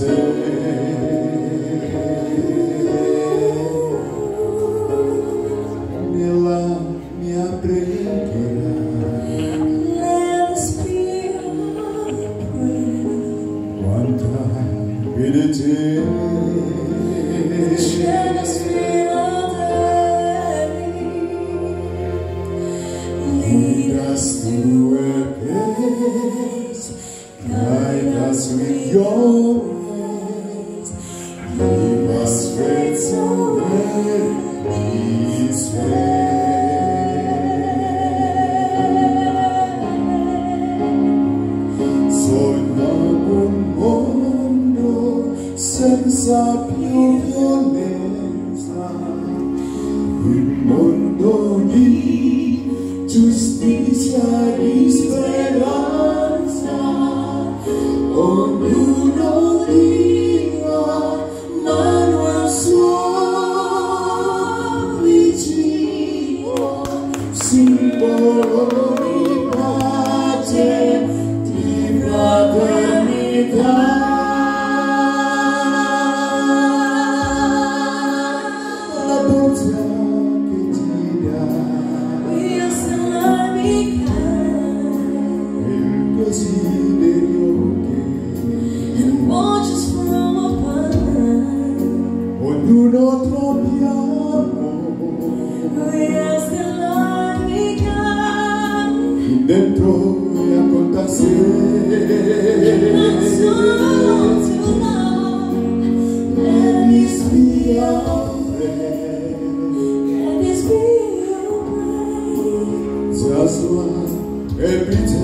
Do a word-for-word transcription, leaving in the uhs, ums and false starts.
Lead us to a place, guide us with your grace, give us faith to where His way. So in mondo senza più violenza, il mondo di giustizia e speranza, ognuno dia mano al suo vicino, simbolo di pace, di fraternità. La forza che ti dà and watch us from above. Ognuno troviamo We are still alive God. dentro e a contarsi. Not so to love. Let this be our prayer. Let this be your praise. Just one every time.